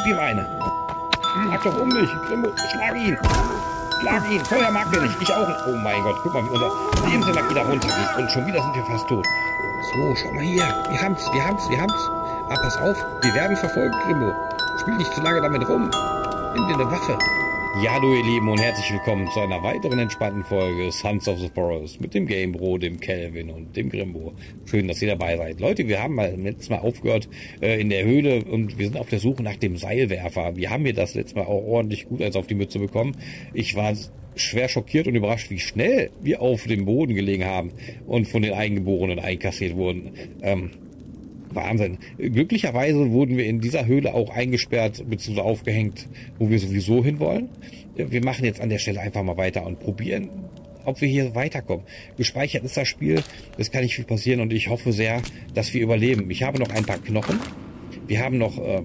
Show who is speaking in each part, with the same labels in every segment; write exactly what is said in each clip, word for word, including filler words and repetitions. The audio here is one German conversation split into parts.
Speaker 1: Gib ihm eine. Schlag doch um mich. Grimmo, schlag ihn. Schlag ihn. Feuer mag der nicht. Ich auch nicht. Oh mein Gott, guck mal, wie unser Lebensenergie da runtergeht. Und schon wieder sind wir fast tot. So, schau mal hier. Wir haben's, wir haben's, wir haben's. Aber pass auf, wir werden verfolgt, Grimmo. Spiel nicht zu lange damit rum. Nimm dir eine Waffe. Ja, hallo ihr Lieben und herzlich willkommen zu einer weiteren entspannten Folge Sons of the Forest mit dem Gamebro, dem Kelvin und dem Grimmo. Schön, dass ihr dabei seid. Leute, wir haben mal letztes Mal aufgehört äh, in der Höhle und wir sind auf der Suche nach dem Seilwerfer. Wie haben wir das letztes Mal auch ordentlich gut als auf die Mütze bekommen? Ich war schwer schockiert und überrascht, wie schnell wir auf dem Boden gelegen haben und von den Eingeborenen einkassiert wurden. Ähm, Wahnsinn. Glücklicherweise wurden wir in dieser Höhle auch eingesperrt bzw. aufgehängt, wo wir sowieso hinwollen. Wir machen jetzt an der Stelle einfach mal weiter und probieren, ob wir hier weiterkommen. Gespeichert ist das Spiel, es kann nicht viel passieren und ich hoffe sehr, dass wir überleben. Ich habe noch ein paar Knochen. Wir haben noch... Äh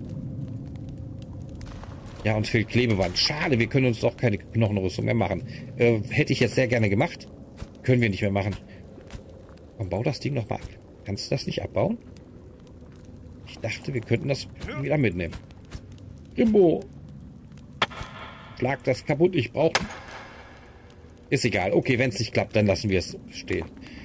Speaker 1: ja, uns fehlt Klebeband. Schade, wir können uns doch keine Knochenrüstung mehr machen. Äh, hätte ich jetzt sehr gerne gemacht. Können wir nicht mehr machen. Und bau das Ding noch mal ab. Kannst du das nicht abbauen? Ich dachte, wir könnten das wieder mitnehmen. Jimbo! Schlag das kaputt, ich brauche... Ist egal. Okay, wenn es nicht klappt, dann lassen wir es stehen.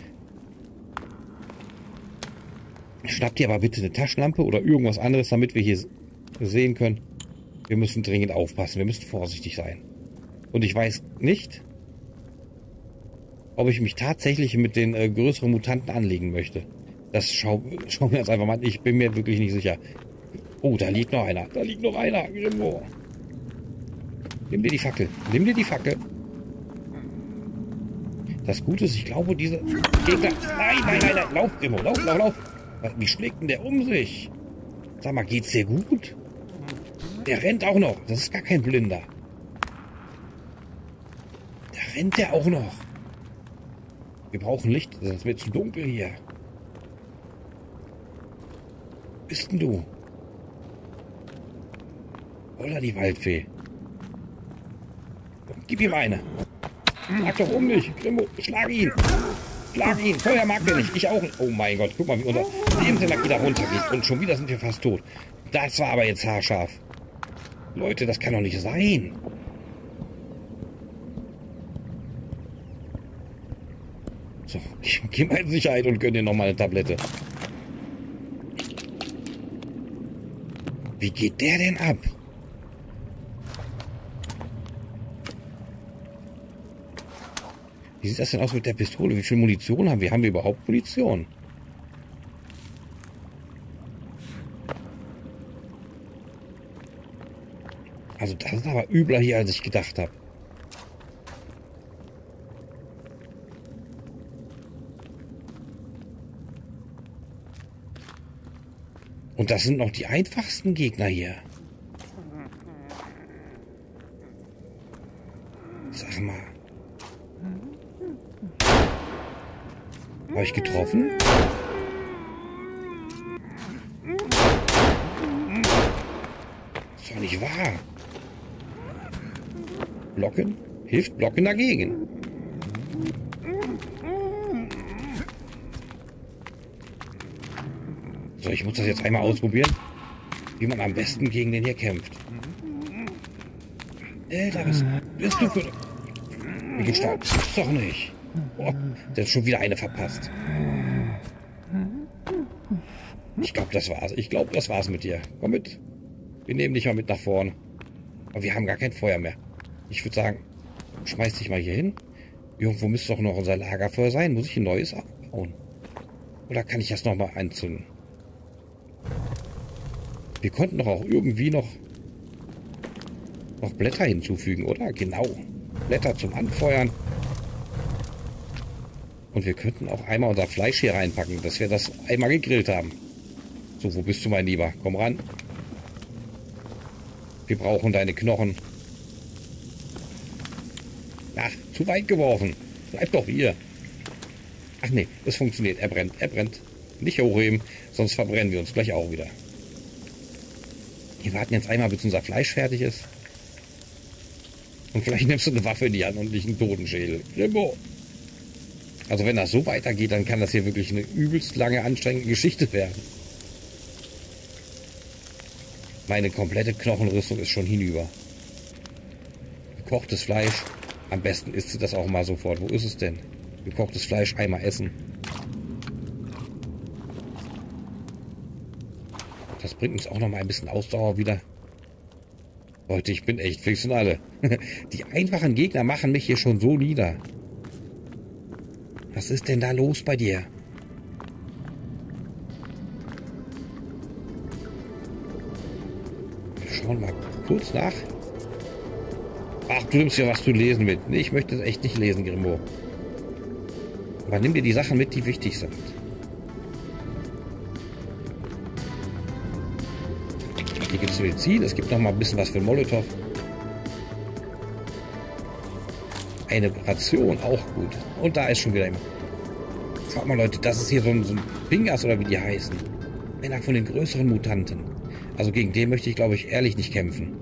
Speaker 1: Schnapp dir aber bitte eine Taschenlampe oder irgendwas anderes, damit wir hier sehen können. Wir müssen dringend aufpassen. Wir müssen vorsichtig sein. Und ich weiß nicht, ob ich mich tatsächlich mit den äh, größeren Mutanten anlegen möchte. Das schau, schauen wir uns einfach mal an. Ich bin mir wirklich nicht sicher. Oh, da liegt noch einer. Da liegt noch einer. Grimmo. Nimm dir die Fackel. Nimm dir die Fackel. Das Gute ist, ich glaube, diese Gegner... Nein, nein, nein, nein. Lauf, Grimmo. Lauf, lauf, lauf. Wie schlägt denn der um sich? Sag mal, geht's dir gut? Der rennt auch noch. Das ist gar kein Blinder. Da rennt der auch noch. Wir brauchen Licht, sonst wird es zu dunkel hier. Wo bist denn du? Holla, die Waldfee. Gib ihm eine. Schlag doch um mich. Grimmo, schlag ihn. Schlag ihn. Feuer mag der nicht. Ich auch nicht. Oh mein Gott, guck mal, wie unser Lebensenergie da runtergeht. Und schon wieder sind wir fast tot. Das war aber jetzt haarscharf. Leute, das kann doch nicht sein. So, ich geh mal in Sicherheit und gönn dir nochmal eine Tablette. Wie geht der denn ab? Wie sieht das denn aus mit der Pistole? Wie viel Munition haben wir? Haben wir überhaupt Munition? Also das ist aber übler hier, als ich gedacht habe. Und das sind noch die einfachsten Gegner hier. Sag mal. Habe ich getroffen? Ist doch nicht wahr. Blocken? Hilft Blocken dagegen? So, ich muss das jetzt einmal ausprobieren, wie man am besten gegen den hier kämpft. Alter, was bist du für... Wie gestartet? Das ist doch nicht. Oh, der hat schon wieder eine verpasst. Ich glaube, das war's. Ich glaube, das war's mit dir. Komm mit. Wir nehmen dich mal mit nach vorne. Aber wir haben gar kein Feuer mehr. Ich würde sagen, schmeiß dich mal hier hin. Irgendwo müsste doch noch unser Lagerfeuer sein. Muss ich ein neues abbauen? Oder kann ich das nochmal anzünden? Wir konnten doch auch irgendwie noch, noch Blätter hinzufügen, oder? Genau. Blätter zum Anfeuern. Und wir könnten auch einmal unser Fleisch hier reinpacken, dass wir das einmal gegrillt haben. So, wo bist du, mein Lieber? Komm ran. Wir brauchen deine Knochen. Ach, zu weit geworfen. Bleib doch hier. Ach nee, es funktioniert. Er brennt, er brennt. Nicht hochheben, sonst verbrennen wir uns gleich auch wieder. Wir warten jetzt einmal, bis unser Fleisch fertig ist. Und vielleicht nimmst du eine Waffe in die Hand und nicht einen Totenschädel. Grimmo! Also wenn das so weitergeht, dann kann das hier wirklich eine übelst lange, anstrengende Geschichte werden. Meine komplette Knochenrüstung ist schon hinüber. Gekochtes Fleisch. Am besten isst sie das auch mal sofort. Wo ist es denn? Gekochtes Fleisch einmal essen. Das bringt uns auch noch mal ein bisschen Ausdauer wieder. Leute, ich bin echt fix und alle. Die einfachen Gegner machen mich hier schon so nieder. Was ist denn da los bei dir? Wir schauen mal kurz nach. Ach, du nimmst ja was zu lesen mit. Nee, ich möchte das echt nicht lesen, Grimmo. Aber nimm dir die Sachen mit, die wichtig sind. Hier gibt es Medizin, es gibt noch mal ein bisschen was für Molotow. Eine Ration, auch gut. Und da ist schon wieder immer. Schaut mal, Leute, das ist hier so ein, so ein Fingers oder wie die heißen. Einer von den größeren Mutanten. Also gegen den möchte ich, glaube ich, ehrlich nicht kämpfen.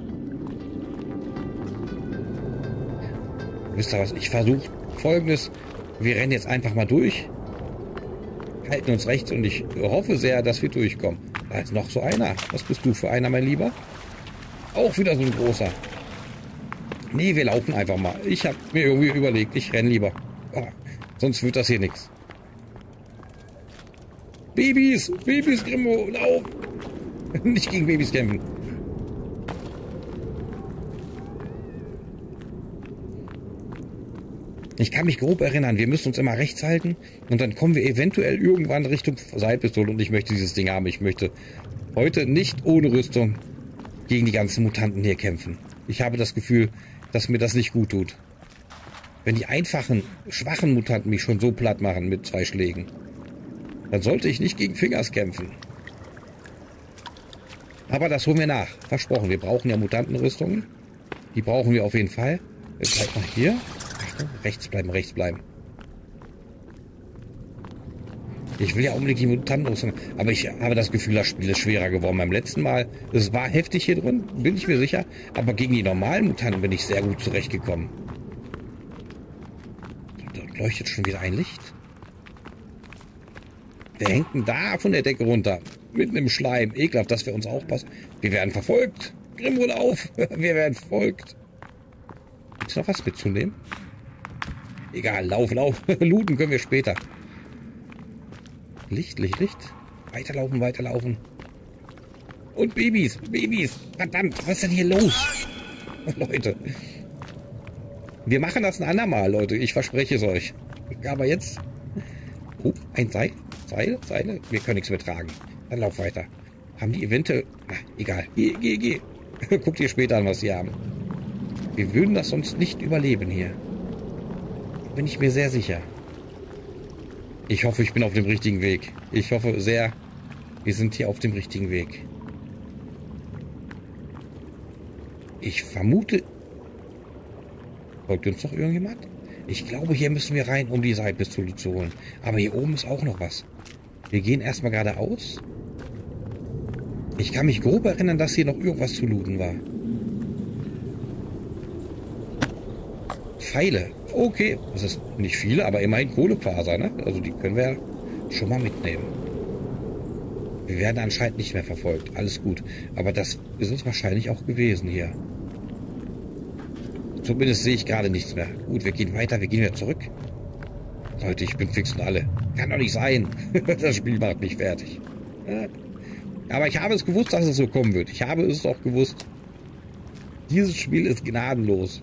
Speaker 1: Wisst ihr was? Ich versuche Folgendes. Wir rennen jetzt einfach mal durch. Halten uns rechts und ich hoffe sehr, dass wir durchkommen. Da ist noch so einer. Was bist du für einer, mein Lieber? Auch wieder so ein großer. Nee, wir laufen einfach mal. Ich habe mir irgendwie überlegt, ich renne lieber. Oh, sonst wird das hier nichts. Babys! Babys, Grimmo, lauf! Nicht gegen Babys kämpfen. Ich kann mich grob erinnern, wir müssen uns immer rechts halten und dann kommen wir eventuell irgendwann Richtung Seilpistole und ich möchte dieses Ding haben. Ich möchte heute nicht ohne Rüstung gegen die ganzen Mutanten hier kämpfen. Ich habe das Gefühl, dass mir das nicht gut tut. Wenn die einfachen, schwachen Mutanten mich schon so platt machen mit zwei Schlägen, dann sollte ich nicht gegen Fingers kämpfen. Aber das holen wir nach. Versprochen, wir brauchen ja Mutantenrüstungen. Die brauchen wir auf jeden Fall. Jetzt bleibt mal hier. Rechts bleiben, rechts bleiben. Ich will ja unbedingt die Mutantenrüstung, aber ich habe das Gefühl, das Spiel ist schwerer geworden. Beim letzten Mal, es war heftig hier drin, bin ich mir sicher, aber gegen die normalen Mutanten bin ich sehr gut zurechtgekommen. Da leuchtet schon wieder ein Licht. Wer hängt denn da von der Decke runter? Mitten im Schleim. Ekelhaft, dass wir uns aufpassen. Wir werden verfolgt. Grimmo, auf. Wir werden verfolgt. Gibt es noch was mitzunehmen? Egal, lauf, lauf. Looten können wir später. Licht, Licht, Licht. Weiterlaufen, weiterlaufen. Und Babys, Babys. Verdammt, was ist denn hier los? Leute. Wir machen das ein andermal, Leute. Ich verspreche es euch. Aber jetzt... Oh, ein Seil. Seil, Seile. Wir können nichts mehr tragen. Dann lauf weiter. Haben die eventuell... Na, egal. Geh, geh, geh. Guckt ihr später an, was sie haben. Wir würden das sonst nicht überleben hier. Bin ich mir sehr sicher. Ich hoffe, ich bin auf dem richtigen Weg. Ich hoffe sehr, wir sind hier auf dem richtigen Weg. Ich vermute... Folgt uns noch irgendjemand? Ich glaube, hier müssen wir rein, um die Seilpistole zu holen. Aber hier oben ist auch noch was. Wir gehen erstmal geradeaus. Ich kann mich grob erinnern, dass hier noch irgendwas zu looten war. Pfeile. Okay, das ist nicht viele, aber immerhin Kohlefaser, ne? Also die können wir schon mal mitnehmen. Wir werden anscheinend nicht mehr verfolgt. Alles gut. Aber das ist es wahrscheinlich auch gewesen hier. Zumindest sehe ich gerade nichts mehr. Gut, wir gehen weiter, wir gehen wieder zurück. Leute, ich bin fix und alle. Kann doch nicht sein. Das Spiel macht mich fertig. Aber ich habe es gewusst, dass es so kommen wird. Ich habe es auch gewusst. Dieses Spiel ist gnadenlos.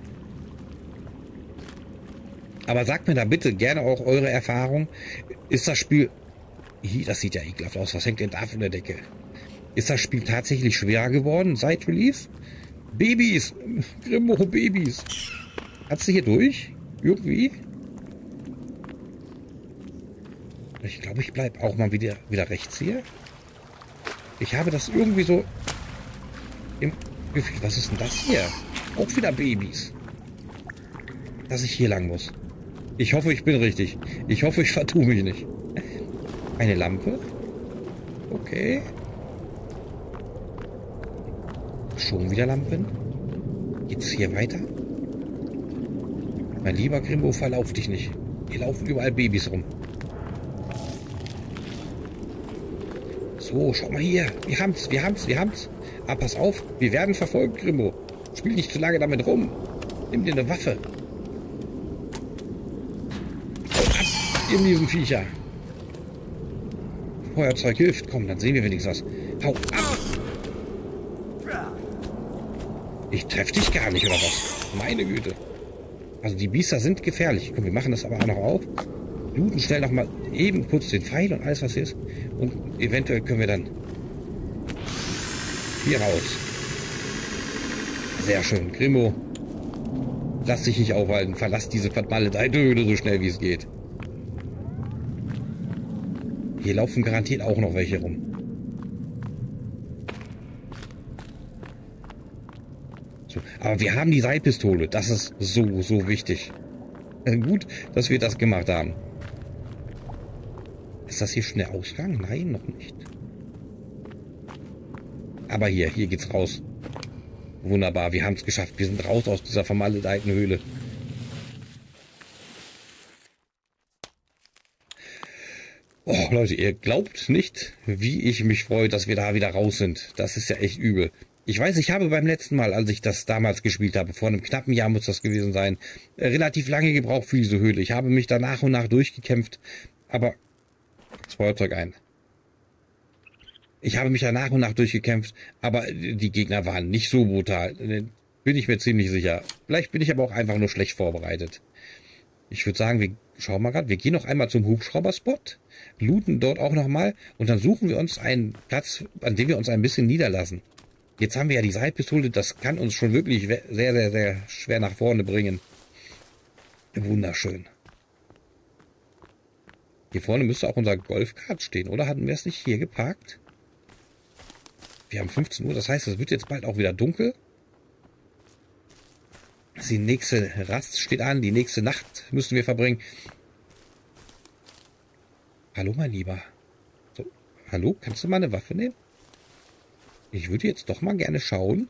Speaker 1: Aber sagt mir da bitte gerne auch eure Erfahrung. Ist das Spiel... Hi, das sieht ja ekelhaft aus. Was hängt denn da von der Decke? Ist das Spiel tatsächlich schwerer geworden seit Release? Babys! Grimmo, Babys! Hat sie hier durch? Irgendwie? Ich glaube, ich bleibe auch mal wieder, wieder rechts hier. Ich habe das irgendwie so im Gefühl. Was ist denn das hier? Auch wieder Babys. Dass ich hier lang muss. Ich hoffe, ich bin richtig. Ich hoffe, ich vertue mich nicht. Eine Lampe. Okay. Schon wieder Lampen. Geht's hier weiter? Mein lieber Grimmo, verlauf dich nicht. Hier laufen überall Babys rum. So, So, schau mal hier. Wir haben's, wir haben's, wir haben's. Aber pass auf, wir werden verfolgt, Grimmo. Spiel nicht zu lange damit rum. Nimm dir eine Waffe. Und ab, ihr miesen Viecher. Feuerzeug hilft. Komm, dann sehen wir wenigstens was. Hau ab! Ich treff dich gar nicht, oder was? Meine Güte. Also die Biester sind gefährlich. Komm, wir machen das aber auch noch auf. Looten schnell noch mal eben kurz den Pfeil und alles, was hier ist. Und eventuell können wir dann hier raus. Sehr schön. Grimmo, lass dich nicht aufhalten. Verlass diese vermaledeite Höhle so schnell wie es geht. Hier laufen garantiert auch noch welche rum. So, aber wir haben die Seilpistole. Das ist so, so wichtig. Äh, gut, dass wir das gemacht haben. Ist das hier schon der Ausgang? Nein, noch nicht. Aber hier, hier geht's raus. Wunderbar, wir haben es geschafft. Wir sind raus aus dieser vermaledeiten Höhle. Oh, Leute, ihr glaubt nicht, wie ich mich freue, dass wir da wieder raus sind. Das ist ja echt übel. Ich weiß, ich habe beim letzten Mal, als ich das damals gespielt habe, vor einem knappen Jahr muss das gewesen sein, relativ lange gebraucht für diese Höhle. Ich habe mich da nach und nach durchgekämpft, aber das Feuerzeug ein. Ich habe mich da nach und nach durchgekämpft, aber die Gegner waren nicht so brutal. Bin ich mir ziemlich sicher. Vielleicht bin ich aber auch einfach nur schlecht vorbereitet. Ich würde sagen, wir schauen mal gerade, wir gehen noch einmal zum Hubschrauberspot, looten dort auch nochmal und dann suchen wir uns einen Platz, an dem wir uns ein bisschen niederlassen. Jetzt haben wir ja die Seilpistole, das kann uns schon wirklich sehr, sehr, sehr schwer nach vorne bringen. Wunderschön. Hier vorne müsste auch unser Golfkart stehen, oder? Hatten wir es nicht hier geparkt? Wir haben fünfzehn Uhr, das heißt, es wird jetzt bald auch wieder dunkel. Die nächste Rast steht an, die nächste Nacht müssen wir verbringen. Hallo, mein Lieber. So, hallo, kannst du mal eine Waffe nehmen? Ich würde jetzt doch mal gerne schauen.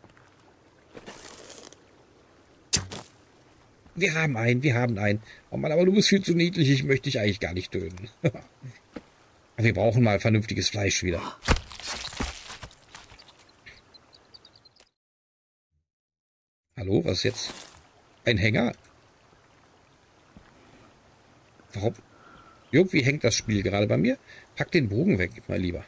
Speaker 1: Wir haben einen, wir haben einen. Oh Mann, aber du bist viel zu niedlich, ich möchte dich eigentlich gar nicht töten. Wir brauchen mal vernünftiges Fleisch wieder. Hallo, was ist jetzt? Ein Hänger? Warum? Irgendwie hängt das Spiel gerade bei mir. Pack den Bogen weg, mein Lieber.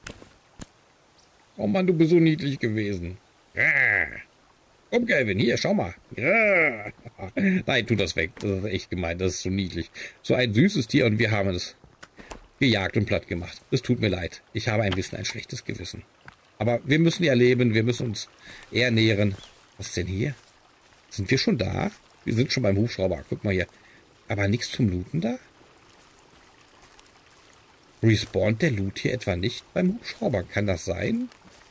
Speaker 1: Oh Mann, du bist so niedlich gewesen. Komm, Kelvin, hier, schau mal. Nein, tu das weg. Das ist echt gemein, das ist so niedlich. So ein süßes Tier und wir haben es gejagt und platt gemacht. Es tut mir leid. Ich habe ein bisschen ein schlechtes Gewissen. Aber wir müssen ja leben, wir müssen uns eher nähren. Was ist denn hier? Sind wir schon da? Wir sind schon beim Hubschrauber. Guck mal hier. Aber nichts zum Looten da? Respawnt der Loot hier etwa nicht beim Hubschrauber? Kann das sein?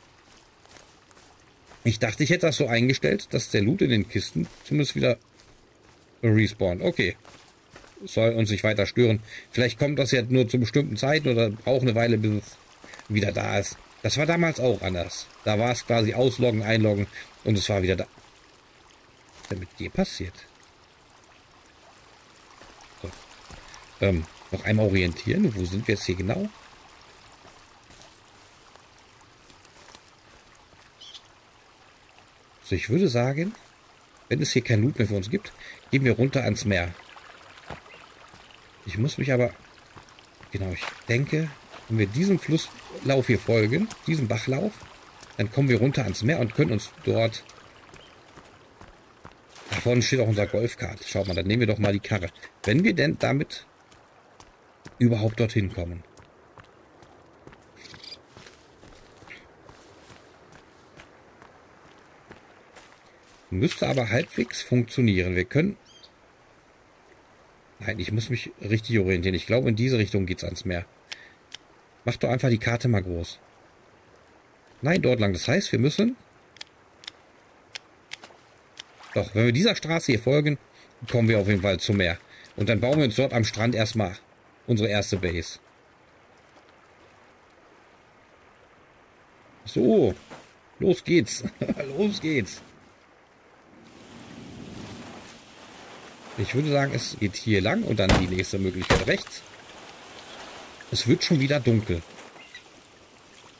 Speaker 1: Ich dachte, ich hätte das so eingestellt, dass der Loot in den Kisten zumindest wieder respawnt. Okay. Soll uns nicht weiter stören. Vielleicht kommt das ja nur zu bestimmten Zeiten oder braucht eine Weile, bis es wieder da ist. Das war damals auch anders. Da war es quasi ausloggen, einloggen und es war wieder da. Was ist denn mit dir passiert? So. Ähm, noch einmal orientieren. Wo sind wir jetzt hier genau? So, ich würde sagen, wenn es hier kein Loot mehr für uns gibt, gehen wir runter ans Meer. Ich muss mich aber... Genau, ich denke, wenn wir diesem Flusslauf hier folgen, diesem Bachlauf, dann kommen wir runter ans Meer und können uns dort... Da vorne steht auch unser Golfkart. Schaut mal, dann nehmen wir doch mal die Karre. Wenn wir denn damit überhaupt dorthin kommen. Müsste aber halbwegs funktionieren. Wir können... Nein, ich muss mich richtig orientieren. Ich glaube, in diese Richtung geht es ans Meer. Mach doch einfach die Karte mal groß. Nein, dort lang. Das heißt, wir müssen... Doch, wenn wir dieser Straße hier folgen, kommen wir auf jeden Fall zum Meer. Und dann bauen wir uns dort am Strand erstmal unsere erste Base. So, los geht's. Los geht's. Ich würde sagen, es geht hier lang und dann die nächste Möglichkeit rechts. Es wird schon wieder dunkel.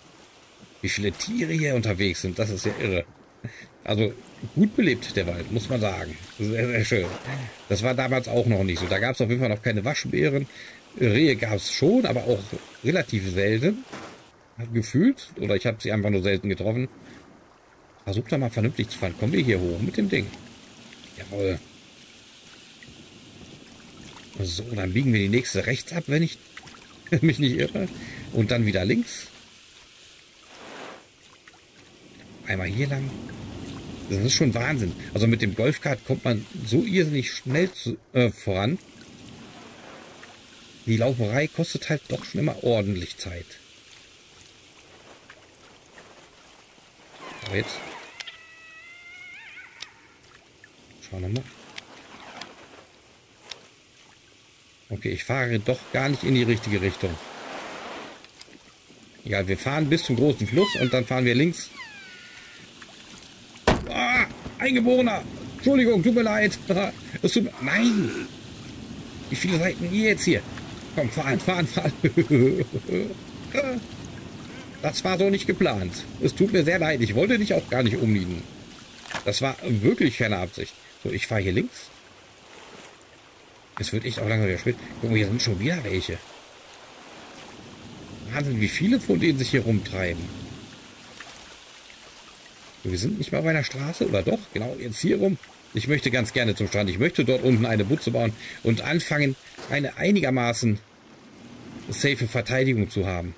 Speaker 1: Wie viele Tiere hier unterwegs sind, das ist ja irre. Also gut belebt der Wald, muss man sagen. Sehr, sehr schön. Das war damals auch noch nicht so. Da gab es auf jeden Fall noch keine Waschbären. Rehe gab es schon, aber auch relativ selten. Gefühlt. Oder ich habe sie einfach nur selten getroffen. Versuch da mal vernünftig zu fahren. Kommen wir hier hoch mit dem Ding. Jawohl. So, dann biegen wir die nächste rechts ab, wenn ich mich nicht irre. Und dann wieder links. Einmal hier lang. Das ist schon Wahnsinn. Also mit dem Golfkart kommt man so irrsinnig schnell zu, äh, voran. Die Lauferei kostet halt doch schon immer ordentlich Zeit. Aber jetzt. Schauen wir mal. Okay, ich fahre doch gar nicht in die richtige Richtung. Ja, wir fahren bis zum großen Fluss und dann fahren wir links. Ah, Eingeborener! Entschuldigung, tut mir leid. Es tut mir, nein! Wie viele Seiten ihr jetzt hier? Komm, fahren, fahren, fahren. Das war so nicht geplant. Es tut mir sehr leid. Ich wollte dich auch gar nicht umnieten. Das war wirklich keine Absicht. So, ich fahre hier links. Es wird echt auch lange wieder spät. Guck mal, hier sind schon wieder welche. Wahnsinn, wie viele von denen sich hier rumtreiben. Wir sind nicht mal bei der Straße, oder doch? Genau, jetzt hier rum. Ich möchte ganz gerne zum Strand. Ich möchte dort unten eine Butze bauen und anfangen, eine einigermaßen safe Verteidigung zu haben.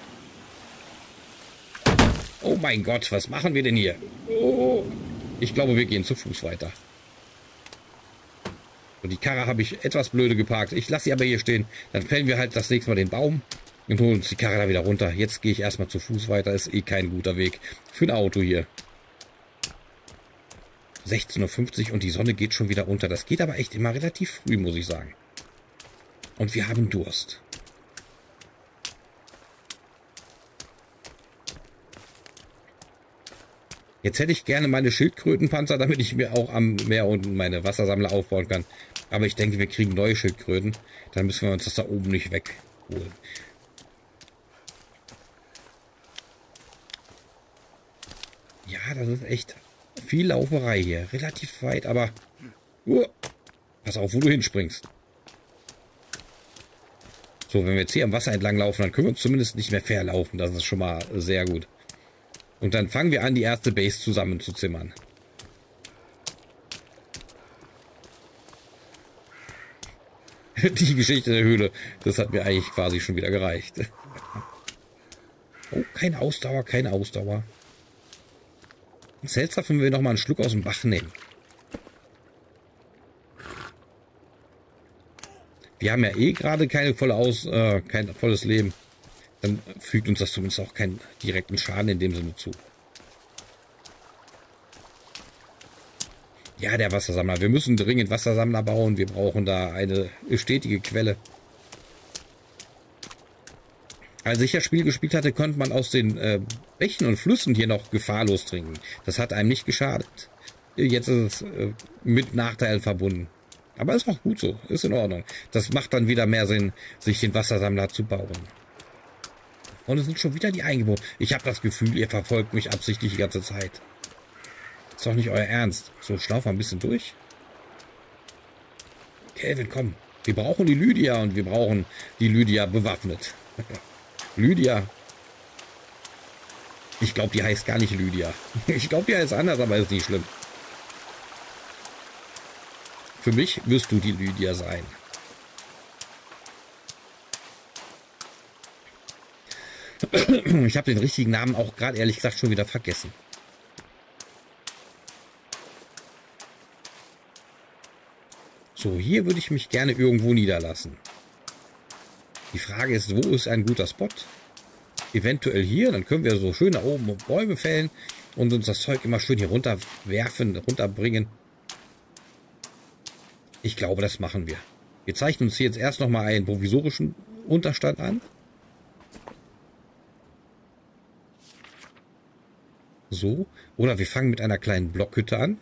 Speaker 1: Oh mein Gott, was machen wir denn hier? Oh, ich glaube, wir gehen zu Fuß weiter. Und die Karre habe ich etwas blöde geparkt. Ich lasse sie aber hier stehen. Dann fällen wir halt das nächste Mal den Baum und holen uns die Karre da wieder runter. Jetzt gehe ich erstmal zu Fuß weiter. Ist eh kein guter Weg für ein Auto hier. sechzehn Uhr fünfzig und die Sonne geht schon wieder unter. Das geht aber echt immer relativ früh, muss ich sagen. Und wir haben Durst. Jetzt hätte ich gerne meine Schildkrötenpanzer, damit ich mir auch am Meer unten meine Wassersammler aufbauen kann. Aber ich denke, wir kriegen neue Schildkröten. Dann müssen wir uns das da oben nicht wegholen. Ja, das ist echt viel Lauferei hier. Relativ weit, aber... Uh, pass auf, wo du hinspringst. So, wenn wir jetzt hier am Wasser entlang laufen, dann können wir uns zumindest nicht mehr verlaufen. Das ist schon mal sehr gut. Und dann fangen wir an, die erste Base zusammenzuzimmern. Die Geschichte der Höhle, das hat mir eigentlich quasi schon wieder gereicht. Oh, keine Ausdauer, keine Ausdauer. Seltsam, wenn wir nochmal einen Schluck aus dem Bach nehmen. Wir haben ja eh gerade keine volle Aus, äh, kein volles Leben. Dann fügt uns das zumindest auch keinen direkten Schaden in dem Sinne zu. Ja, der Wassersammler. Wir müssen dringend Wassersammler bauen. Wir brauchen da eine stetige Quelle. Als ich das Spiel gespielt hatte, konnte man aus den äh, Bächen und Flüssen hier noch gefahrlos trinken. Das hat einem nicht geschadet. Jetzt ist es äh, mit Nachteilen verbunden. Aber ist auch gut so. Ist in Ordnung. Das macht dann wieder mehr Sinn, sich den Wassersammler zu bauen. Und es sind schon wieder die Eingeborenen. Ich habe das Gefühl, ihr verfolgt mich absichtlich die ganze Zeit. Ist doch nicht euer Ernst. So, schlaufen wir ein bisschen durch. Kelvin, komm. Wir brauchen die Lydia und wir brauchen die Lydia bewaffnet. Lydia. Ich glaube, die heißt gar nicht Lydia. Ich glaube, die heißt anders, aber ist nicht schlimm. Für mich wirst du die Lydia sein. Ich habe den richtigen Namen auch gerade ehrlich gesagt schon wieder vergessen. So, hier würde ich mich gerne irgendwo niederlassen. Die Frage ist, wo ist ein guter Spot? Eventuell hier, dann können wir so schön da oben Bäume fällen und uns das Zeug immer schön hier runterwerfen, runterbringen. Ich glaube, das machen wir. Wir zeichnen uns hier jetzt erst nochmal einen provisorischen Unterstand an. So. Oder wir fangen mit einer kleinen Blockhütte an.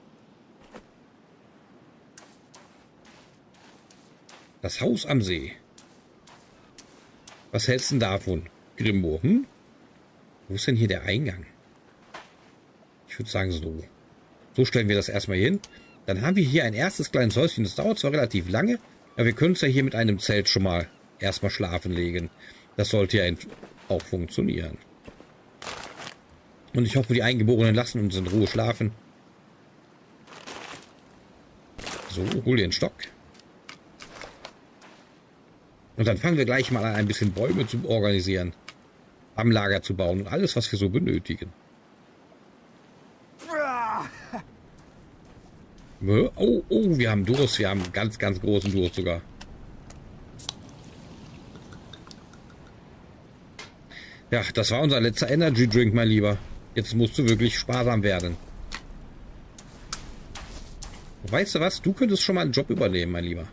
Speaker 1: Das Haus am See. Was hältst du denn davon, Grimbo? Hm? Wo ist denn hier der Eingang? Ich würde sagen so. So stellen wir das erstmal hin. Dann haben wir hier ein erstes kleines Häuschen. Das dauert zwar relativ lange, aber wir können es ja hier mit einem Zelt schon mal erstmal schlafen legen. Das sollte ja auch funktionieren. Und ich hoffe, die Eingeborenen lassen uns in Ruhe schlafen. So, hol dir einen Stock. Und dann fangen wir gleich mal an, ein bisschen Bäume zu organisieren. Am Lager zu bauen und alles, was wir so benötigen. Oh, oh, wir haben Durst. Wir haben ganz, ganz großen Durst sogar. Ja, das war unser letzter Energy Drink, mein Lieber. Jetzt musst du wirklich sparsam werden. Weißt du was? Du könntest schon mal einen Job übernehmen, mein Lieber.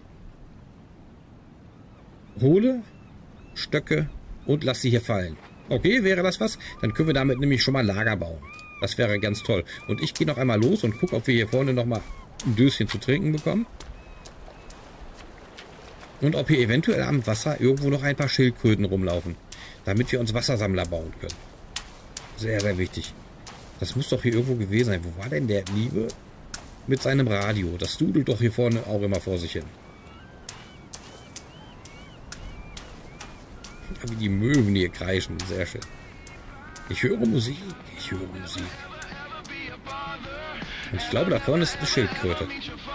Speaker 1: Hole Stöcke und lass sie hier fallen. Okay, wäre das was? Dann können wir damit nämlich schon mal Lager bauen. Das wäre ganz toll. Und ich gehe noch einmal los und gucke, ob wir hier vorne noch mal ein Döschen zu trinken bekommen. Und ob hier eventuell am Wasser irgendwo noch ein paar Schildkröten rumlaufen. Damit wir uns Wassersammler bauen können. Sehr, sehr wichtig. Das muss doch hier irgendwo gewesen sein. Wo war denn der Liebe mit seinem Radio? Das dudelt doch hier vorne auch immer vor sich hin. Wie die Möwen hier kreischen. Sehr schön. Ich höre Musik. Ich höre Musik. Und ich glaube, da vorne ist eine Schildkröte.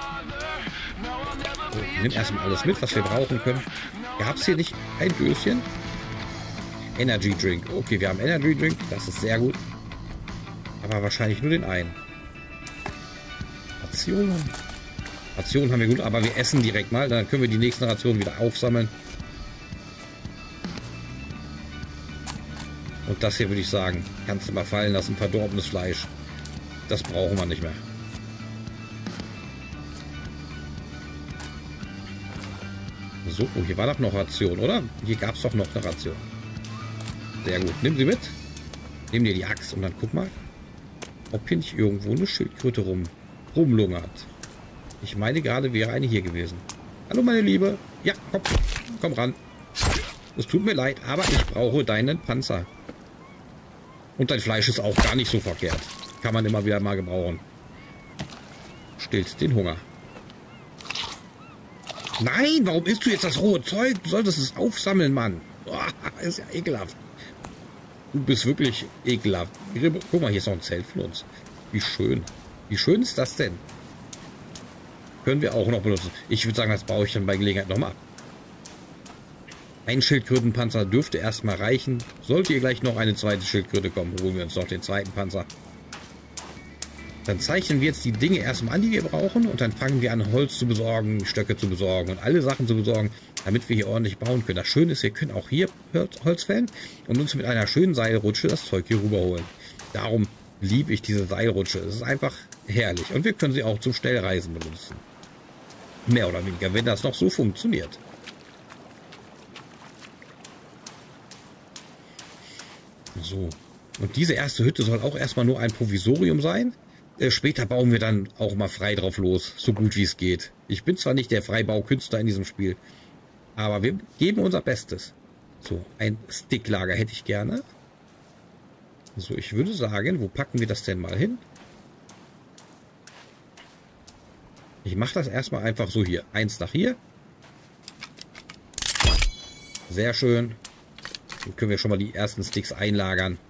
Speaker 1: So, nimm erstmal alles mit, was wir brauchen können. Gab es hier nicht ein Döschen? Energy Drink. Okay, wir haben Energy Drink. Das ist sehr gut. Aber wahrscheinlich nur den einen. Rationen. Rationen haben wir gut, aber wir essen direkt mal. Dann können wir die nächsten Rationen wieder aufsammeln. Und das hier würde ich sagen, kannst du mal fallen lassen. Verdorbenes Fleisch. Das brauchen wir nicht mehr. So, oh, hier war doch noch Ration, oder? Hier gab es doch noch eine Ration. Sehr gut. Nimm sie mit. Nimm dir die Axt und dann guck mal, ob hier nicht irgendwo eine Schildkröte rum, rumlungert. Ich meine, gerade wäre eine hier gewesen. Hallo, meine Liebe. Ja, komm. Komm ran. Es tut mir leid, aber ich brauche deinen Panzer. Und dein Fleisch ist auch gar nicht so verkehrt. Kann man immer wieder mal gebrauchen. Stillt den Hunger. Nein, warum isst du jetzt das rohe Zeug? Du solltest es aufsammeln, Mann. Boah, ist ja ekelhaft. Du bist wirklich ekelhaft. Guck mal, hier ist noch ein Zelt für uns. Wie schön. Wie schön ist das denn? Können wir auch noch benutzen. Ich würde sagen, das baue ich dann bei Gelegenheit nochmal ab. Ein Schildkrötenpanzer dürfte erstmal reichen. Sollte hier gleich noch eine zweite Schildkröte kommen, holen wir uns noch den zweiten Panzer. Dann zeichnen wir jetzt die Dinge erstmal an, die wir brauchen. Und dann fangen wir an, Holz zu besorgen, Stöcke zu besorgen und alle Sachen zu besorgen, damit wir hier ordentlich bauen können. Das Schöne ist, wir können auch hier Holz fällen und uns mit einer schönen Seilrutsche das Zeug hier rüberholen. Darum liebe ich diese Seilrutsche. Es ist einfach herrlich. Und wir können sie auch zum Schnellreisen benutzen. Mehr oder weniger, wenn das noch so funktioniert. So. Und diese erste Hütte soll auch erstmal nur ein Provisorium sein. Äh, später bauen wir dann auch mal frei drauf los, so gut wie es geht. Ich bin zwar nicht der Freibaukünstler in diesem Spiel, aber wir geben unser Bestes. So, ein Sticklager hätte ich gerne. So, ich würde sagen, wo packen wir das denn mal hin? Ich mache das erstmal einfach so hier. Eins nach hier. Sehr schön. Dann können wir schon mal die ersten Sticks einlagern.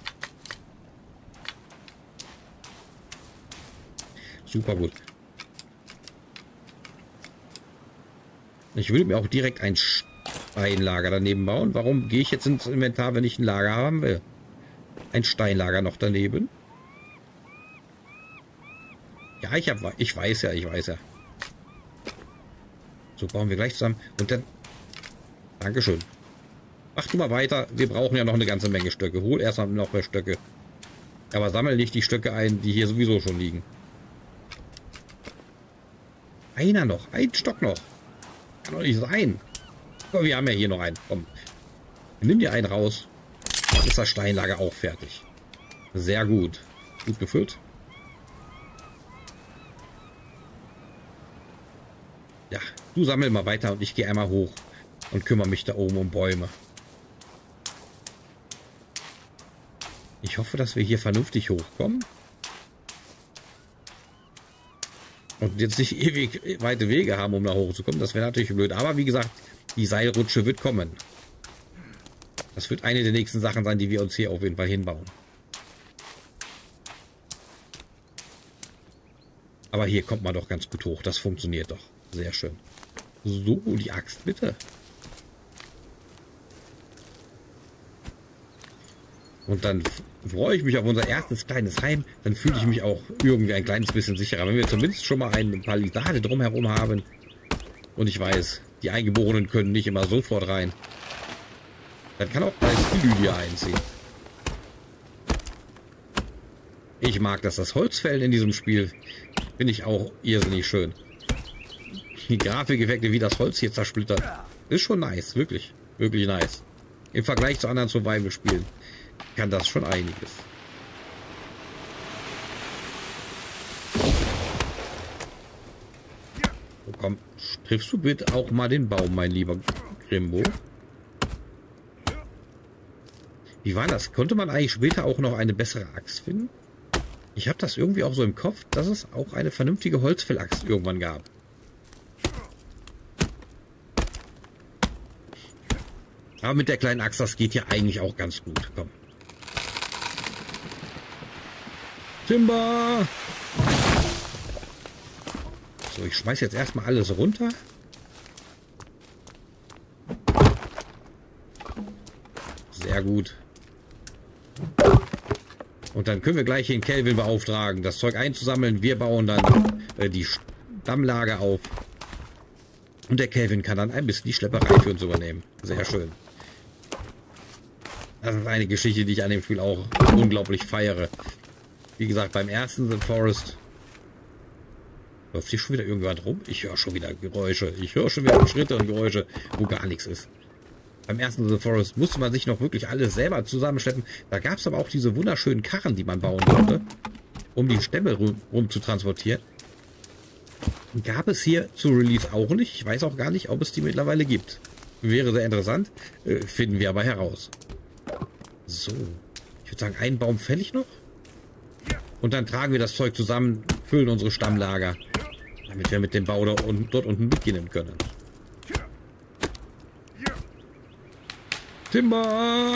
Speaker 1: Super gut. Ich würde mir auch direkt ein Steinlager daneben bauen. Warum gehe ich jetzt ins Inventar, wenn ich ein Lager haben will? Ein Steinlager noch daneben. Ja, ich, hab, ich weiß ja, ich weiß ja. So, bauen wir gleich zusammen. Und dann... Dankeschön. Mach du mal weiter. Wir brauchen ja noch eine ganze Menge Stöcke. Hol erstmal noch mehr Stöcke. Aber sammel nicht die Stöcke ein, die hier sowieso schon liegen. Einer noch. Ein Stock noch. Kann doch nicht sein. Aber wir haben ja hier noch einen. Komm. Nimm dir einen raus. Dann ist das Steinlager auch fertig. Sehr gut. Gut gefüllt. Ja, du sammel mal weiter und ich gehe einmal hoch und kümmere mich da oben um Bäume. Ich hoffe, dass wir hier vernünftig hochkommen. Und jetzt nicht ewig weite Wege haben, um da hochzukommen. Das wäre natürlich blöd. Aber wie gesagt, die Seilrutsche wird kommen. Das wird eine der nächsten Sachen sein, die wir uns hier auf jeden Fall hinbauen. Aber hier kommt man doch ganz gut hoch. Das funktioniert doch. Sehr schön. So, die Axt bitte. Und dann freue ich mich auf unser erstes kleines Heim. Dann fühle ich mich auch irgendwie ein kleines bisschen sicherer. Wenn wir zumindest schon mal eine Palisade drumherum haben. Und ich weiß, die Eingeborenen können nicht immer sofort rein. Dann kann auch gleich die Lydia einziehen. Ich mag das. Das Holzfällen in diesem Spiel finde ich auch irrsinnig schön. Die Grafikeffekte, wie das Holz hier zersplittert, ist schon nice. Wirklich, wirklich nice. Im Vergleich zu anderen Survival-Spielen kann das schon einiges. So, komm, triffst du bitte auch mal den Baum, mein lieber Grimbo? Wie war das? Konnte man eigentlich später auch noch eine bessere Axt finden? Ich habe das irgendwie auch so im Kopf, dass es auch eine vernünftige Holzfällaxt irgendwann gab. Aber mit der kleinen Axt, das geht ja eigentlich auch ganz gut. Komm. Timber! So, ich schmeiß jetzt erstmal alles runter. Sehr gut. Und dann können wir gleich den Kelvin beauftragen, das Zeug einzusammeln. Wir bauen dann äh, die Stammlager auf. Und der Kelvin kann dann ein bisschen die Schlepperei für uns übernehmen. Sehr schön. Das ist eine Geschichte, die ich an dem Spiel auch unglaublich feiere. Wie gesagt, beim ersten The Forest läuft hier schon wieder irgendjemand rum. Ich höre schon wieder Geräusche. Ich höre schon wieder Schritte und Geräusche, wo gar nichts ist. Beim ersten The Forest musste man sich noch wirklich alles selber zusammenschleppen. Da gab es aber auch diese wunderschönen Karren, die man bauen konnte, um die Stämme rum, rum zu transportieren. Gab es hier zu Release auch nicht. Ich weiß auch gar nicht, ob es die mittlerweile gibt. Wäre sehr interessant. Äh, finden wir aber heraus. So. Ich würde sagen, einen Baum fäll ich noch. Und dann tragen wir das Zeug zusammen, füllen unsere Stammlager, damit wir mit dem Bau da unten, dort unten beginnen können. Timber!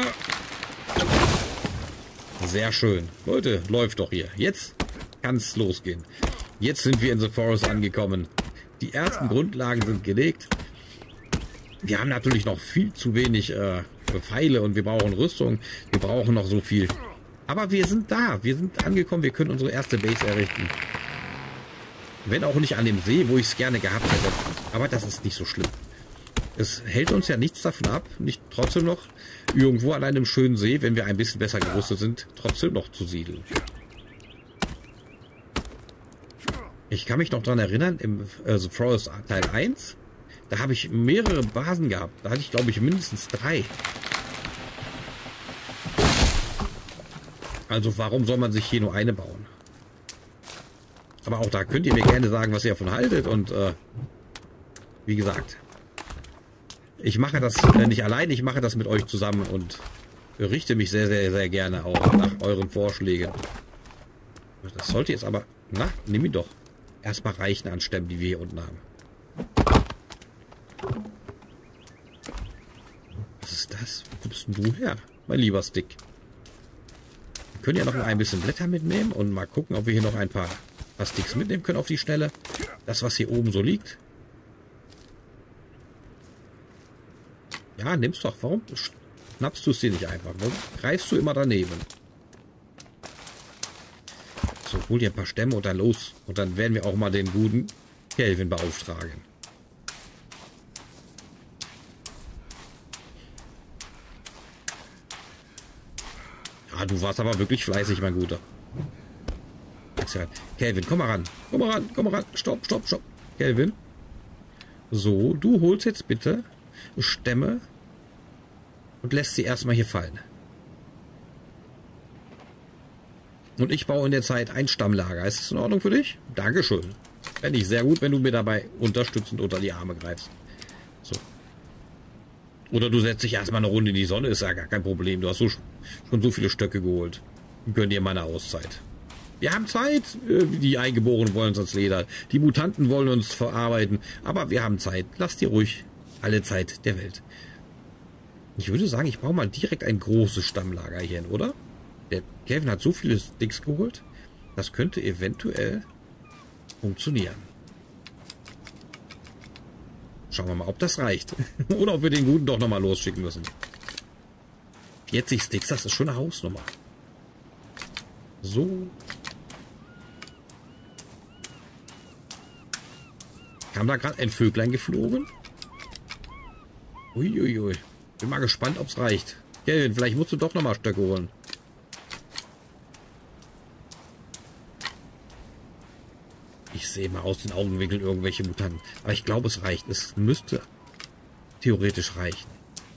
Speaker 1: Sehr schön. Leute, läuft doch hier. Jetzt kann es losgehen. Jetzt sind wir in The Forest angekommen. Die ersten Grundlagen sind gelegt. Wir haben natürlich noch viel zu wenig äh, Pfeile und wir brauchen Rüstung. Wir brauchen noch so viel. Aber wir sind da. Wir sind angekommen. Wir können unsere erste Base errichten. Wenn auch nicht an dem See, wo ich es gerne gehabt hätte. Aber das ist nicht so schlimm. Es hält uns ja nichts davon ab, nicht trotzdem noch irgendwo an einem schönen See, wenn wir ein bisschen besser gerüstet sind, trotzdem noch zu siedeln. Ich kann mich noch daran erinnern, im äh, The Forest Teil eins, da habe ich mehrere Basen gehabt. Da hatte ich, glaube ich, mindestens drei. Also warum soll man sich hier nur eine bauen? Aber auch da könnt ihr mir gerne sagen, was ihr davon haltet. Und äh, wie gesagt, ich mache das äh, nicht allein, ich mache das mit euch zusammen und richte mich sehr, sehr, sehr gerne auch nach euren Vorschlägen. Das sollte jetzt aber, na, nimm ihn doch. Erstmal reichen an Stämmen, die wir hier unten haben. Was ist das? Wo kommst denn du her, mein lieber Stick? Wir können ja noch ein bisschen Blätter mitnehmen und mal gucken, ob wir hier noch ein paar, paar Sticks mitnehmen können auf die Schnelle. Das, was hier oben so liegt. Ja, nimm's doch. Warum schnappst du es dir nicht einfach? Warum greifst du immer daneben? So, hol dir ein paar Stämme und dann los. Und dann werden wir auch mal den guten Kelvin beauftragen. Ja, du warst aber wirklich fleißig, mein Guter. Kelvin, komm mal ran. Komm mal ran, komm mal ran. Stopp, stopp, stopp. Kelvin. So, du holst jetzt bitte Stämme und lässt sie erstmal hier fallen. Und ich baue in der Zeit ein Stammlager. Ist das in Ordnung für dich? Dankeschön. Fände ich sehr gut, wenn du mir dabei unterstützend unter die Arme greifst. So. Oder du setzt dich erstmal eine Runde in die Sonne, ist ja gar kein Problem. Du hast so, schon so viele Stöcke geholt. Gönn dir mal eine Auszeit. Wir haben Zeit. Die Eingeborenen wollen uns als Leder. Die Mutanten wollen uns verarbeiten. Aber wir haben Zeit. Lass dir ruhig alle Zeit der Welt. Ich würde sagen, ich baue mal direkt ein großes Stammlager hier hin, oder? Der Kevin hat so viele Sticks geholt. Das könnte eventuell funktionieren. Schauen wir mal, ob das reicht. Oder ob wir den Guten doch nochmal losschicken müssen. vierzig Sticks, das ist schon eine Hausnummer. So. Kam da gerade ein Vöglein geflogen? Uiuiui. Bin mal gespannt, ob es reicht. Kelvin, vielleicht musst du doch nochmal Stöcke holen. Ich sehe mal aus den Augenwinkeln irgendwelche Mutanten. Aber ich glaube, es reicht. Es müsste theoretisch reichen.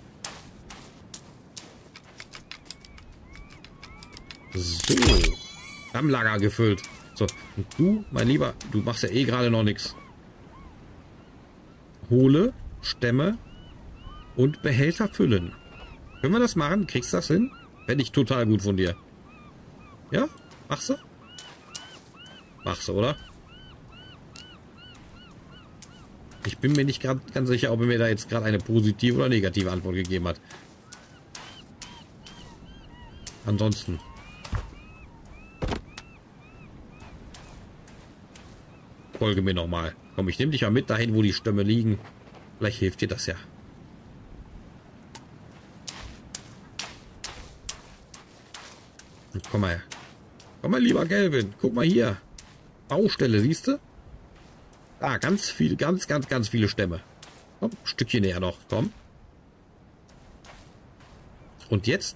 Speaker 1: So. Stammlager gefüllt. So. Und du, mein Lieber, du machst ja eh gerade noch nichts. Hole, Stämme und Behälter füllen. Können wir das machen? Kriegst du das hin? Fände ich total gut von dir. Ja? Machst du? Machst du, oder? Ich bin mir nicht grad, ganz sicher, ob er mir da jetzt gerade eine positive oder negative Antwort gegeben hat. Ansonsten. Folge mir nochmal. Komm, ich nehme dich mal mit dahin, wo die Stämme liegen. Vielleicht hilft dir das ja. Komm mal her. Komm mal, lieber Kelvin. Guck mal hier. Baustelle, siehst du? Ah, ganz viel, ganz, ganz, ganz viele Stämme. Komm, ein Stückchen näher noch. Komm. Und jetzt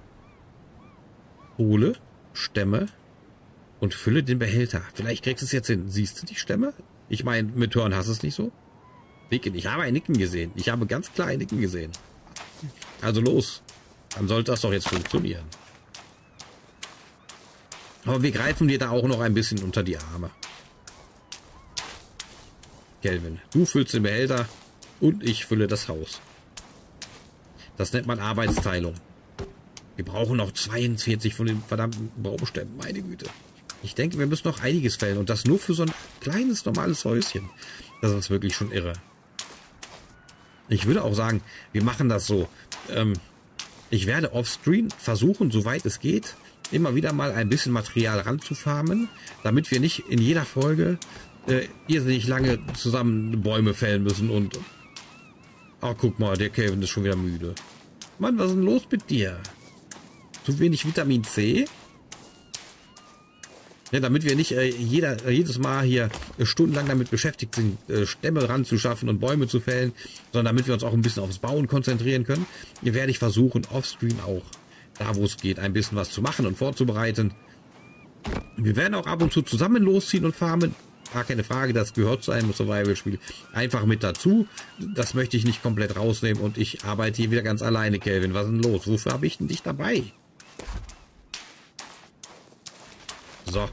Speaker 1: hole Stämme und fülle den Behälter. Vielleicht kriegst du es jetzt hin. Siehst du die Stämme? Ich meine, mit Hören hast du es nicht so? Nicken. Ich habe ein Nicken gesehen. Ich habe ganz klar ein Nicken gesehen. Also los. Dann sollte das doch jetzt funktionieren. Aber wir greifen dir da auch noch ein bisschen unter die Arme. Kelvin, du füllst den Behälter und ich fülle das Haus. Das nennt man Arbeitsteilung. Wir brauchen noch zweiundvierzig von den verdammten Baumstämmen. Meine Güte. Ich denke, wir müssen noch einiges fällen. Und das nur für so ein kleines, normales Häuschen. Das ist wirklich schon irre. Ich würde auch sagen, wir machen das so. Ähm, ich werde offscreen versuchen, soweit es geht, immer wieder mal ein bisschen Material ranzufarmen, damit wir nicht in jeder Folge äh, irrsinnig lange zusammen Bäume fällen müssen und... Oh, guck mal, der Kelvin ist schon wieder müde. Mann, was ist denn los mit dir? Zu wenig Vitamin C? Ja, damit wir nicht äh, jeder, äh, jedes Mal hier äh, stundenlang damit beschäftigt sind, äh, Stämme ranzuschaffen und Bäume zu fällen, sondern damit wir uns auch ein bisschen aufs Bauen konzentrieren können, hier werde ich versuchen, offscreen auch, da wo es geht, ein bisschen was zu machen und vorzubereiten. Wir werden auch ab und zu zusammen losziehen und farmen. Gar keine Frage, das gehört zu einem Survival-Spiel einfach mit dazu. Das möchte ich nicht komplett rausnehmen und ich arbeite hier wieder ganz alleine, Kelvin. Was ist denn los? Wofür habe ich denn dich dabei? So.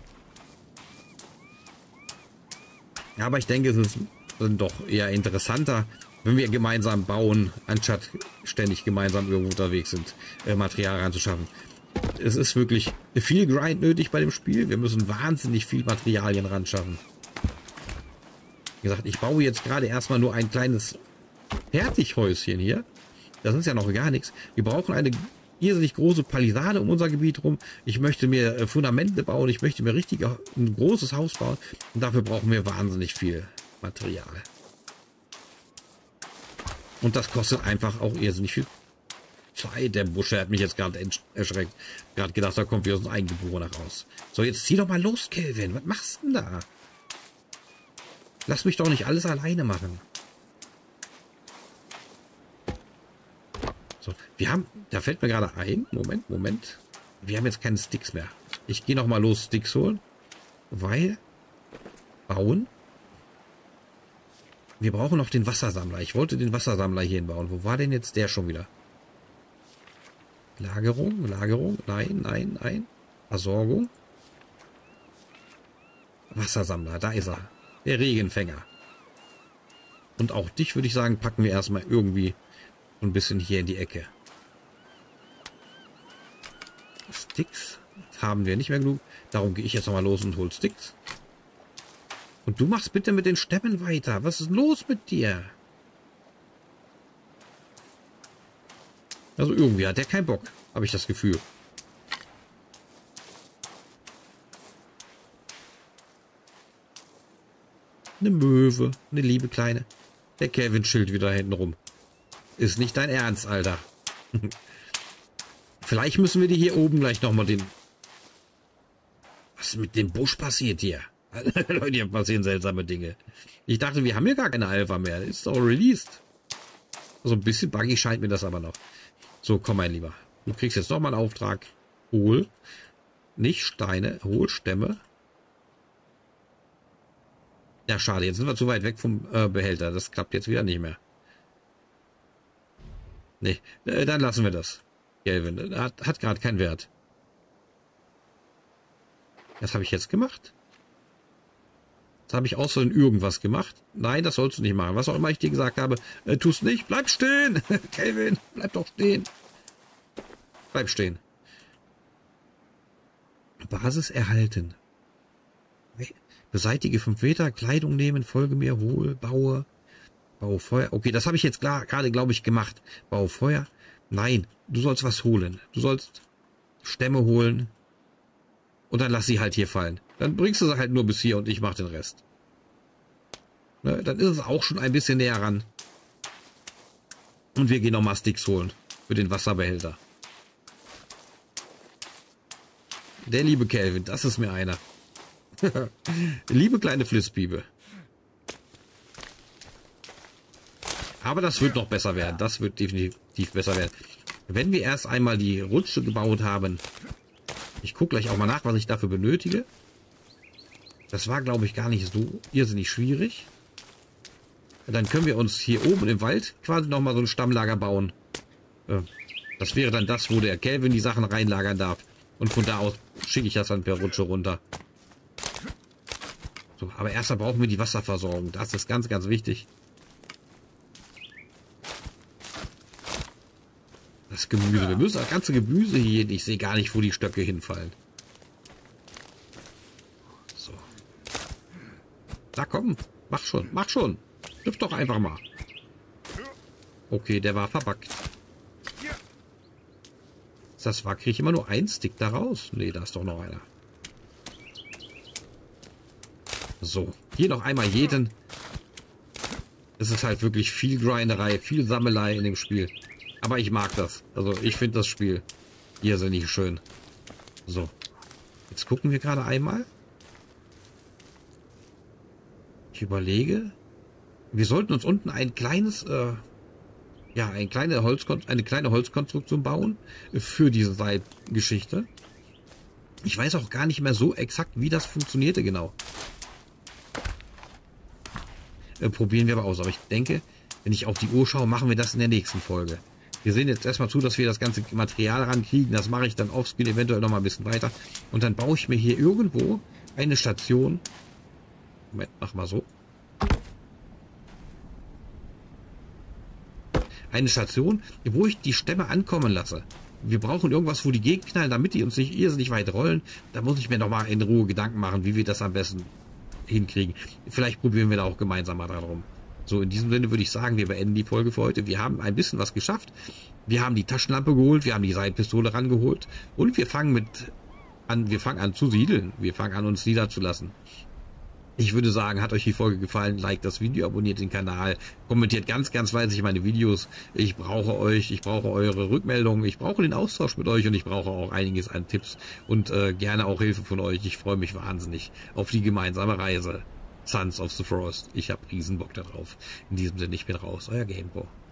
Speaker 1: Aber ich denke, es ist doch eher interessanter, wenn wir gemeinsam bauen, anstatt ständig gemeinsam irgendwo unterwegs sind, äh, Material ranzuschaffen. Es ist wirklich viel Grind nötig bei dem Spiel. Wir müssen wahnsinnig viel Materialien ran schaffen. Wie gesagt, ich baue jetzt gerade erstmal nur ein kleines Fertighäuschen hier. Das ist ja noch gar nichts. Wir brauchen eine irrsinnig große Palisade um unser Gebiet rum. Ich möchte mir Fundamente bauen. Ich möchte mir richtig ein großes Haus bauen. Und dafür brauchen wir wahnsinnig viel Material. Und das kostet einfach auch irrsinnig viel Zeit. Der Busche hat mich jetzt gerade erschreckt. Gerade gedacht, da kommt wieder so ein Eingeborener raus. So, jetzt zieh doch mal los, Kelvin. Was machst du denn da? Lass mich doch nicht alles alleine machen. So, wir haben, da fällt mir gerade ein, Moment, Moment. Wir haben jetzt keine Sticks mehr. Ich gehe noch mal los Sticks holen, weil bauen. Wir brauchen noch den Wassersammler. Ich wollte den Wassersammler hier hinbauen. Wo war denn jetzt der schon wieder? Lagerung, Lagerung, nein, nein, nein. Versorgung. Wassersammler, da ist er. Der Regenfänger. Und auch dich, würde ich sagen, packen wir erstmal irgendwie ein bisschen hier in die Ecke. Sticks haben wir nicht mehr genug. Darum gehe ich jetzt nochmal los und hol Sticks. Und du machst bitte mit den Stämmen weiter. Was ist los mit dir? Also irgendwie hat der keinen Bock, habe ich das Gefühl. Eine Möwe, eine liebe Kleine. Der Kelvin chillt wieder hinten rum. Ist nicht dein Ernst, Alter. Vielleicht müssen wir die hier oben gleich nochmal den... Was ist mit dem Busch passiert hier? Leute, hier passieren seltsame Dinge. Ich dachte, wir haben hier gar keine Alpha mehr. Ist doch released. So ein bisschen buggy scheint mir das aber noch. So, komm mein Lieber. Du kriegst jetzt nochmal einen Auftrag. Hol. Nicht Steine, hol Stämme. Ja, schade. Jetzt sind wir zu weit weg vom äh, Behälter. Das klappt jetzt wieder nicht mehr. Nee, äh, dann lassen wir das. Kelvin, hat, hat gerade keinen Wert. Was habe ich jetzt gemacht? Jetzt habe ich auch so irgendwas gemacht. Nein, das sollst du nicht machen. Was auch immer ich dir gesagt habe, äh, tust nicht. Bleib stehen. Kelvin, bleib doch stehen. Bleib stehen. Basis erhalten. Beseitige fünf Meter, Kleidung nehmen, folge mir, hol, baue, baue Feuer. Okay, das habe ich jetzt gerade, glaube ich, gemacht. Baue Feuer. Nein, du sollst was holen. Du sollst Stämme holen. Und dann lass sie halt hier fallen. Dann bringst du sie halt nur bis hier und ich mache den Rest. Ne, dann ist es auch schon ein bisschen näher ran. Und wir gehen nochmal Sticks holen. Für den Wasserbehälter. Der liebe Kelvin, das ist mir einer. Liebe kleine Flitzbiebe. Aber das wird noch besser werden. Das wird definitiv besser werden. Wenn wir erst einmal die Rutsche gebaut haben. Ich gucke gleich auch mal nach, was ich dafür benötige. Das war, glaube ich, gar nicht so irrsinnig schwierig. Dann können wir uns hier oben im Wald quasi nochmal so ein Stammlager bauen. Das wäre dann das, wo der Kelvin die Sachen reinlagern darf. Und von da aus schicke ich das dann per Rutsche runter. So, aber erstmal brauchen wir die Wasserversorgung. Das ist ganz, ganz wichtig. Das Gemüse. Wir müssen das ganze Gemüse hier... Ich sehe gar nicht, wo die Stöcke hinfallen. So. Da komm. Mach schon. Mach schon. Hüpf doch einfach mal. Okay, der war verbackt. Das war, kriege ich immer nur einen Stick da raus. Nee, da ist doch noch einer. So, hier noch einmal jeden. Es ist halt wirklich viel Grinderei, viel Sammelei in dem Spiel. Aber ich mag das. Also ich finde das Spiel irrsinnig schön. So, jetzt gucken wir gerade einmal. Ich überlege. Wir sollten uns unten ein kleines... Äh, ja, eine kleine, Holzkon eine kleine Holzkonstruktion bauen für diese Seilgeschichte. Ich weiß auch gar nicht mehr so exakt, wie das funktionierte genau. Äh, probieren wir aber aus. Aber ich denke, wenn ich auf die Uhr schaue, machen wir das in der nächsten Folge. Wir sehen jetzt erstmal zu, dass wir das ganze Material rankriegen. Das mache ich dann offscreen eventuell noch mal ein bisschen weiter. Und dann baue ich mir hier irgendwo eine Station. Moment, mach mal so. Eine Station, wo ich die Stämme ankommen lasse. Wir brauchen irgendwas, wo die gegenknallen, damit die uns nicht irrsinnig weit rollen. Da muss ich mir noch mal in Ruhe Gedanken machen, wie wir das am besten hinkriegen. Vielleicht probieren wir da auch gemeinsam mal dran rum. So, in diesem Sinne würde ich sagen, wir beenden die Folge für heute. Wir haben ein bisschen was geschafft. Wir haben die Taschenlampe geholt, wir haben die Seilpistole rangeholt und wir fangen mit an, wir fangen an zu siedeln. Wir fangen an, uns niederzulassen. Ich würde sagen, hat euch die Folge gefallen, liked das Video, abonniert den Kanal, kommentiert ganz, ganz fleißig meine Videos. Ich brauche euch, ich brauche eure Rückmeldungen, ich brauche den Austausch mit euch und ich brauche auch einiges an Tipps und äh, gerne auch Hilfe von euch. Ich freue mich wahnsinnig auf die gemeinsame Reise. Sons of the Frost. Ich habe riesen Bock darauf. In diesem Sinne, ich bin raus. Euer GamePro.